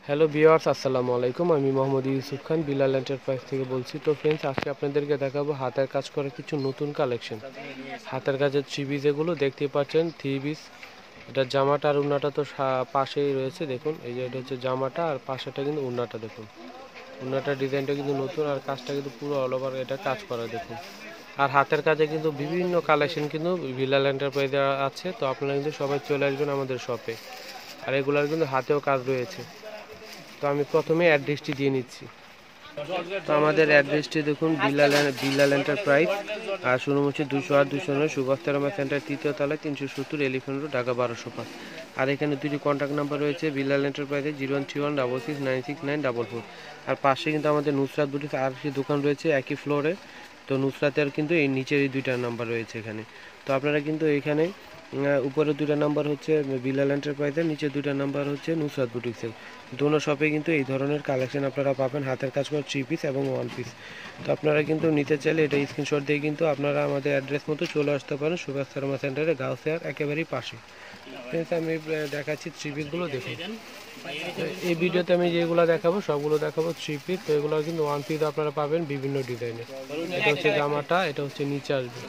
Hello viewers, আসসালামু আলাইকুম। আমি মোহাম্মদ ইউসুফ খান, বিলাল এন্টারপ্রাইজ থেকে বলছি। তো ফ্রেন্ডস, আজকে আপনাদেরকে দেখাবো হাতের কাজ করা কিছু নতুন কালেকশন। হাতের কাজের থ্রি পিস, এগুলো দেখতেই পাচ্ছেন থ্রি পিস। এটা জামাটা আর উন্নাটা তো পাশেই রয়েছে, দেখুন এই যে এটা হচ্ছে জামাটা আর পাশেটা কিন্তু উন্নাটা। দেখুন উন্নাটার ডিজাইনটা কিন্তু নতুন আর কাজটা কিন্তু পুরো অল ওভার এটা কাজ করা, দেখুন। আর হাতের কাজে কিন্তু বিভিন্ন কালেকশন কিন্তু বিলাল এন্টারপ্রাইজে আছে। তো আপনারা কিন্তু সবাই চলে আসবেন আমাদের শপে। আর এগুলার কিন্তু হাতেও কাজ রয়েছে। তো আমি প্রথমে অ্যাড্রেসটি দিয়ে নিচ্ছি। তো আমাদের অ্যাড্রেসটি দেখুন, বিলাল এন্টারপ্রাইজ, আর শুরু হচ্ছে 208-209 সুভাষতারামা সেন্টার, তৃতীয় তলায়, 370 এলিফ্যান্ট রোড, ঢাকা 1205। আর এখানে দুটি কন্ট্যাক্ট নাম্বার রয়েছে বিলাল এন্টারপ্রাইজে, 0131669694। আর পাশে কিন্তু আমাদের নুসরাত বুটিক আর একটি দোকান রয়েছে একই ফ্লোরে। তো নুসরাতের কিন্তু এই নিচের এই দুইটা নাম্বার রয়েছে এখানে। তো আপনারা কিন্তু এখানে উপরে দুইটা নাম্বার হচ্ছে বিলাল এন্টারপ্রাইজের, নিচে দুইটা নাম্বার হচ্ছে নুসরাত বুটিক্সের। দোনো শপে কিন্তু এই ধরনের কালেকশন আপনারা পাবেন, হাতের কাজ করা থ্রি পিস এবং ওয়ান পিস। তো আপনারা কিন্তু নিতে চাইলে এটা স্ক্রিনশট দিয়ে কিন্তু আপনারা আমাদের অ্যাড্রেস মতো চলে আসতে পারেন, সুভাষ শর্মা সেন্টারে, গাউসিয়ার একেবারেই পাশে। আমি দেখাচ্ছি থ্রি পিসগুলো, দেখুন। এই ভিডিওতে আমি যেগুলো দেখাবো সবগুলো দেখাবো থ্রি পিস। তো এগুলো কিন্তু ওয়ান পিস আপনারা পাবেন বিভিন্ন ডিজাইনে। এটা হচ্ছে জামাটা, এটা হচ্ছে নিচে আসবে।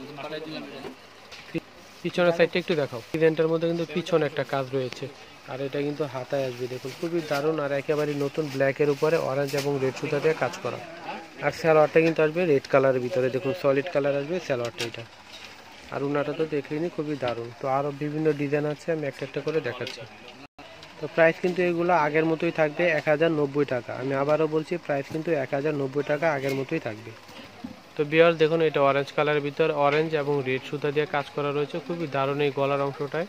পিছনের সাইডটা একটু দেখাও। ডিজাইনটার মধ্যে কিন্তু পিছনে একটা কাজ রয়েছে, আর এটা কিন্তু হাতায় আসবে, দেখুন খুবই দারুণ। আর একেবারে নতুন ব্ল্যাকের উপরে অরেঞ্জ এবং রেড সুতা দিয়ে কাজ করা। আর সালোয়ারটা কিন্তু আসবে রেড কালারের ভিতরে, দেখুন সলিড কালার আসবে সালোয়ারটা এটা। আর উনাটা তো দেখলেনি, খুবই দারুণ। তো আরও বিভিন্ন ডিজাইন আছে, আমি একটা একটা করে দেখাচ্ছি। তো প্রাইস কিন্তু এগুলো আগের মতোই থাকবে, 1090 টাকা। আমি আবারও বলছি, প্রাইস কিন্তু 1090 টাকা আগের মতোই থাকবে। তো বিয়ার দেখুন, এটা অরেঞ্জ কালারের ভিতর অরেঞ্জ এবং রেড সুতা দিয়ে কাজ করা রয়েছে, খুবই দারুণ। এই গলার অংশটায়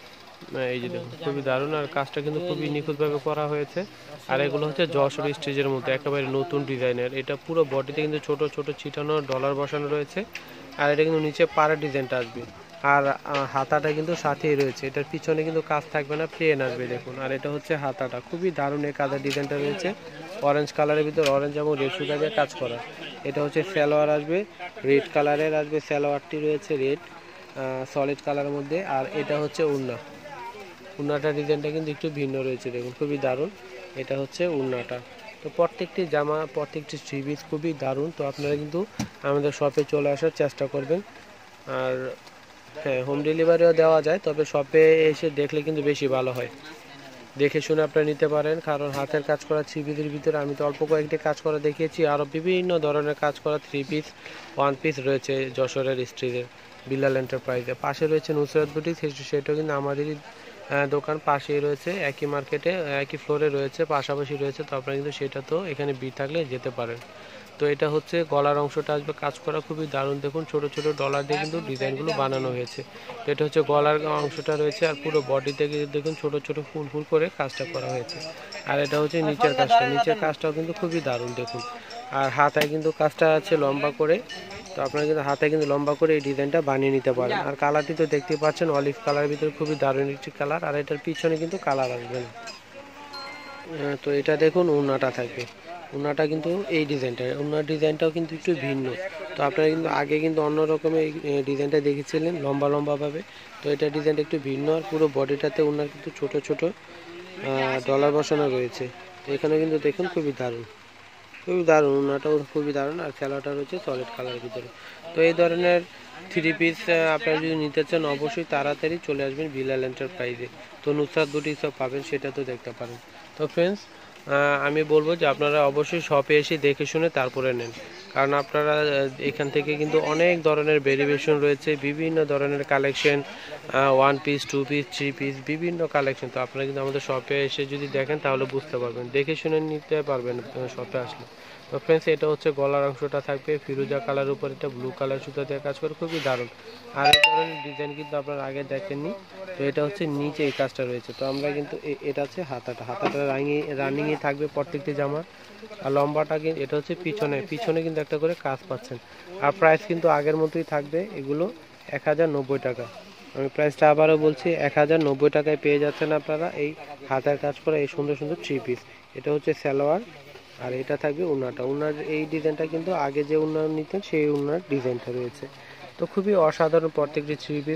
এই যে দেখুন খুবই দারুণ, আর কাজটা কিন্তু খুবই নিখুঁতভাবে করা হয়েছে। আর এগুলো হচ্ছে যশোর স্টেজের মধ্যে একেবারে নতুন ডিজাইনের। এটা পুরো বডিতে কিন্তু ছোট ছোট ছিটানো ডলার বসানো রয়েছে। আর এটা কিন্তু নিচে পাড়ের ডিজাইনটা আসবে। আর হাতাটা কিন্তু সাথেই রয়েছে, এটার পিছনে কিন্তু কাজ থাকবে না, প্লেন আসবে, দেখুন। আর এটা হচ্ছে হাতাটা, খুবই দারুণ এই কাজের ডিজাইনটা রয়েছে। অরেঞ্জ কালারের ভিতর অরেঞ্জ এবং রেড সুতা দিয়ে কাজ করা। এটা হচ্ছে সালোয়ার আসবে, রেড কালারের আসবে, সালোয়ারটি রয়েছে রেড সলিড কালারের মধ্যে। আর এটা হচ্ছে উন্না, উন্নাটার ডিজাইনটা কিন্তু একটু ভিন্ন রয়েছে, দেখুন খুবই দারুণ। এটা হচ্ছে উন্নাটা। তো প্রত্যেকটি জামা, প্রত্যেকটি থ্রি পিস খুবই দারুণ। তো আপনারা কিন্তু আমাদের শপে চলে আসার চেষ্টা করবেন। আর হ্যাঁ, হোম ডেলিভারিও দেওয়া যায়, তবে শপে এসে দেখলে কিন্তু বেশি ভালো হয়। দেখে শুনে আপনারা নিতে পারেন, কারণ হাতের কাজ করা থ্রি পিসের ভিতরে আমি তো অল্প কয়েকটি কাজ করা দেখিয়েছি, আরও বিভিন্ন ধরনের কাজ করা থ্রি পিস ওয়ান পিস রয়েছে যশোরের স্ট্রিটের বিলাল এন্টারপ্রাইজে। পাশে রয়েছে নুসরাত বুটিক, সেটাও কিন্তু আমাদেরই দোকান, পাশেই রয়েছে, একই মার্কেটে একই ফ্লোরে রয়েছে, পাশাপাশি রয়েছে। তো আপনারা কিন্তু সেটা তো এখানে ভিড় থাকলে যেতে পারেন। তো এটা হচ্ছে গলার অংশটা আসবে কাজ করা, খুবই দারুণ। দেখুন ছোট ছোট ডলার দিয়ে কিন্তু ডিজাইনগুলো বানানো হয়েছে। তো এটা হচ্ছে গলার অংশটা রয়েছে, আর পুরো বডিতে দেখুন ছোট ছোট ফুল ফুল করে কাজটা করা হয়েছে। আর এটা হচ্ছে নিচের কাজটা, নিচের কাজটাও কিন্তু খুবই দারুণ, দেখুন। আর হাতায় কিন্তু কাজটা আছে লম্বা করে। তো আপনারা কিন্তু হাতে কিন্তু লম্বা করে এই ডিজাইনটা বানিয়ে নিতে পারেন। আর কালারটি তো দেখতেই পাচ্ছেন, অলিভ কালারের ভিতরে খুবই দারুণ একটি কালার। আর এটার পিছনে কিন্তু কালার আসবে না। তো এটা দেখুন উন্নাটা থাকবে, উন্নাটা কিন্তু এই ডিজাইনটা, উন্নার ডিজাইনটাও কিন্তু একটু ভিন্ন। তো আপনারা কিন্তু আগে কিন্তু অন্য রকমের এই ডিজাইনটা দেখেছিলেন লম্বা লম্বাভাবে। তো এটা ডিজাইনটা একটু ভিন্ন। আর পুরো বডিটাতে উন্নার কিন্তু ছোট ছোট ডলার বসানো রয়েছে। তো এখানে কিন্তু দেখুন খুবই দারুণ, খুবই দারুণ, উন্নাটাও খুবই দারুণ। আর খেলাটা রয়েছে সলিড কালারের ভিতরে। তো এই ধরনের থ্রি পিস আপনারা যদি নিতে চান, অবশ্যই তাড়াতাড়ি চলে আসবেন বিলাল এন্টারপ্রাইজে। তো নুসরাত বুটিক সব পাবেন, সেটা তো দেখতে পারেন। তো ফ্রেন্ডস, আমি বলবো যে আপনারা অবশ্যই শপে এসে দেখে শুনে তারপরে নেন, কারণ আপনারা এখান থেকে কিন্তু অনেক ধরনের ভেরিয়েশন রয়েছে, বিভিন্ন ধরনের collection, one piece, two piece, three piece, বিভিন্ন কালেকশন। তো আপনারা কিন্তু আমাদের শপে এসে যদি দেখেন তাহলে বুঝতে পারবেন, দেখে শুনে নিতে পারবেন শপে আসলে। তো ফ্রেন্ডস, এটা হচ্ছে গলার অংশটা থাকবে ফিরোজা কালার উপর, এটা ব্লু কালার সুতা দিয়ে কাজ করে, খুবই দারুণ। আর এই ধরনের ডিজাইন কিন্তু আপনারা আগে দেখেননি। তো এটা হচ্ছে নিচে এই কাজটা রয়েছে। তো আমরা কিন্তু এটা হচ্ছে হাতাটা, হাতাটা রানিংয়ে থাকবে প্রত্যেকটি জামার। আর লম্বাটা কিন্তু এটা হচ্ছে পিছনে, পিছনে কিন্তু একটা করে কাজ পাচ্ছেন। আর প্রাইস কিন্তু আগের মতোই থাকবে, এগুলো 1090 টাকা। আমি প্রাইসটা আবারও বলছি, 1090 টাকায় পেয়ে যাচ্ছেন আপনারা এই হাতের কাজ করা এই সুন্দর সুন্দর থ্রি পিস। এটা হচ্ছে সালোয়ার, আর এটা থাকবে উন্নাটা। উন্নার এই ডিজাইনটা কিন্তু আগে যে উন্না নিতেন সেই উন্নার ডিজাইনটা রয়েছে। তো খুবই অসাধারণ প্রত্যেকটি থ্রি পিস।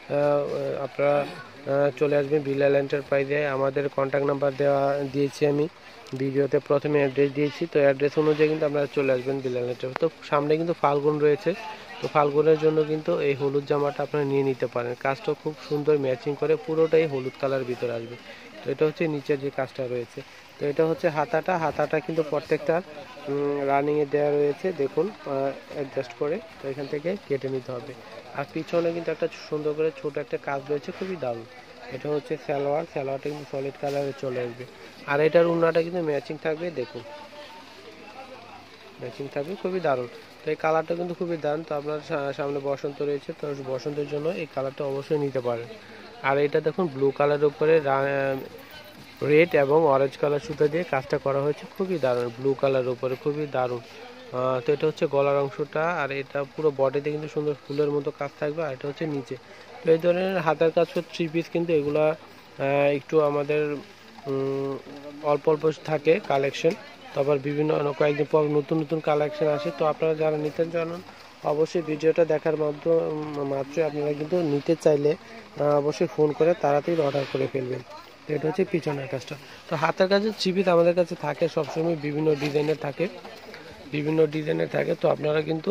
আপনারা চলে আসবেন বিলাল এন্টারপ্রাইজে। আমাদের কন্ট্যাক্ট নাম্বার দিয়েছি আমি ভিডিওতে, প্রথমে অ্যাড্রেস দিয়েছি, তো অ্যাড্রেস অনুযায়ী কিন্তু আপনারা চলে আসবেন বিলাল এন্টারপ্রাইজ। তো সামনে কিন্তু ফাল্গুন রয়েছে, তো ফাল্গুনের জন্য কিন্তু এই হলুদ জামাটা আপনারা নিয়ে নিতে পারেন। কাজটা খুব সুন্দর ম্যাচিং করে, পুরোটাই হলুদ কালার ভিতরে আসবে। তো এটা হচ্ছে নিচের যে কাজটা রয়েছে। তো এটা হচ্ছে হাতাটা কিন্তু প্রত্যেকটা রানিংয়ে দেওয়া রয়েছে, দেখুন অ্যাডজাস্ট করে। তো এখান থেকে কেটে নিতে হবে। আর পিছনে কিন্তু একটা সুন্দর করে ছোট একটা কাজ রয়েছে, খুবই দারুণ। এটা হচ্ছে সালোয়ারটা কিন্তু সলিড কালারে চলে আসবে। আর এটার উন্নাটা কিন্তু ম্যাচিং থাকবে, দেখুন ম্যাচিং থাকবে, খুবই দারুণ। তো এই কালারটা কিন্তু খুবই দারুণ। তো আপনার সামনে বসন্ত রয়েছে, তো বসন্তের জন্য এই কালারটা অবশ্যই নিতে পারেন। আর এটা দেখুন ব্লু কালারের উপরে রেড এবং অরেঞ্জ কালার সুতা দিয়ে কাজটা করা হয়েছে, খুবই দারুণ। ব্লু কালারের উপরে খুবই দারুণ। তো এটা হচ্ছে গলার অংশটা, আর এটা পুরো বডিতে কিন্তু সুন্দর ফুলের মতো কাজ থাকবে। আর এটা হচ্ছে নিচে। তো এই ধরনের হাতের কাজ 3 পিস কিন্তু এগুলা একটু আমাদের অল্প অল্প থাকে কালেকশন। তো আবার বিভিন্ন কয়েকদিন পর নতুন নতুন কালেকশন আসে। তো আপনারা যারা নিতে চান অবশ্যই ভিডিওটা দেখার মাত্রই আপনারা কিন্তু নিতে চাইলে অবশ্যই ফোন করে তাড়াতাড়ি অর্ডার করে ফেলবেন। তো এটা হচ্ছে পিছনের কাজটা। তো হাতের কাজের 3 পিস আমাদের কাছে থাকে সবসময়, বিভিন্ন ডিজাইনের থাকে। তো আপনারা কিন্তু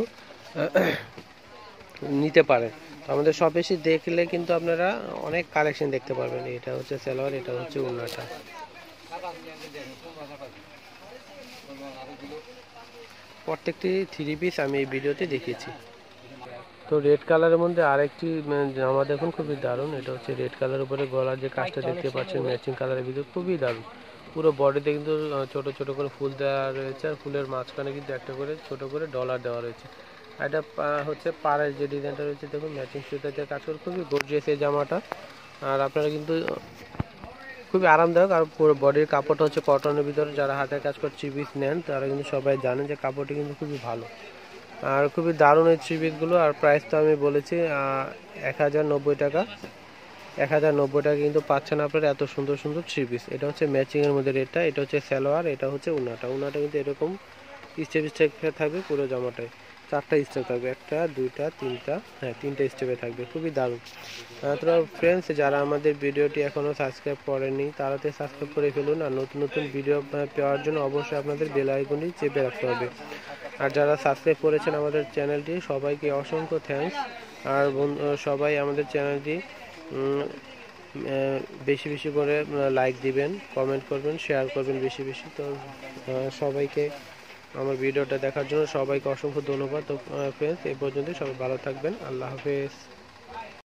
নিতে পারেন। তো আমাদের শপ এসে দেখলে কিন্তু আপনারা অনেক কালেকশন দেখতে পারবেন। এটা হচ্ছে সালোয়ার, এটা হচ্ছে ওড়নাটা। প্রত্যেকটি 3 পিস আমি এই ভিডিওতে দেখিয়েছি। তো রেড কালারের মধ্যে আরেকটি জামা দেখুন, খুবই দারুণ। এটা হচ্ছে রেড কালারের উপরে গলার যে কাজটা দেখতে পাচ্ছেন ম্যাচিং কালারের ভিতরে, খুবই দারুণ। পুরো বডিতে কিন্তু ছোট ছোট করে ফুল দেওয়া রয়েছে, আর ফুলের মাঝখানে কিন্তু একটা করে ছোট করে ডলার দেওয়া রয়েছে। আর এটা হচ্ছে পাড়ের যে ডিজাইনটা রয়েছে, দেখুন ম্যাচিং সুতা দিয়ে কাজ করে, খুবই গর্জিয়াস এই জামাটা। আর আপনারা কিন্তু খুবই আরামদায়ক। আর পুরো বডির কাপড়টা হচ্ছে কটনের ভিতরে। যারা হাতের কাজ করে 3 পিস নেন তারা কিন্তু সবাই জানেন যে কাপড়টি কিন্তু খুবই ভালো। আর খুবই দারুণ এই 3 পিসগুলো। আর প্রাইস তো আমি বলেছি 1090 টাকা। 1090 টাকা কিন্তু পাচ্ছেন আপনারা এত সুন্দর সুন্দর 3 পিস। এটা হচ্ছে ম্যাচিংয়ের মধ্যে রেটটা। এটা হচ্ছে সালোয়ার, এটা হচ্ছে উনাটা কিন্তু এরকম স্টেপ থাকবে পুরো জামাটায়। 4টা স্টেপ থাকবে, 1টা 2টা 3টা, হ্যাঁ 3টা স্টেপে থাকবে, খুবই দারুণ। তো ফ্রেন্ডস, যারা আমাদের ভিডিওটি এখনও সাবস্ক্রাইব করেনি তাড়াতাড়ি সাবস্ক্রাইব করে ফেলুন। আর নতুন নতুন ভিডিও পাওয়ার জন্য অবশ্যই আপনাদের বেল আইকনটি চেপে রাখতে হবে। আর যারা সাবস্ক্রাইব করেছেন আমাদের চ্যানেলটি, সবাইকে অসংখ্য থ্যাঙ্কস। আর সবাই আমাদের চ্যানেলটি বেশি বেশি করে লাইক দিবেন, কমেন্ট করবেন, শেয়ার করবেন বেশি বেশি। তো সবাইকে আমার ভিডিওটা দেখার জন্য সবাইকে অসংখ্য ধন্যবাদ। তো ফ্রেন্ডস, এই পর্যন্ত সবাই ভালো থাকবেন। আল্লাহ হাফেজ।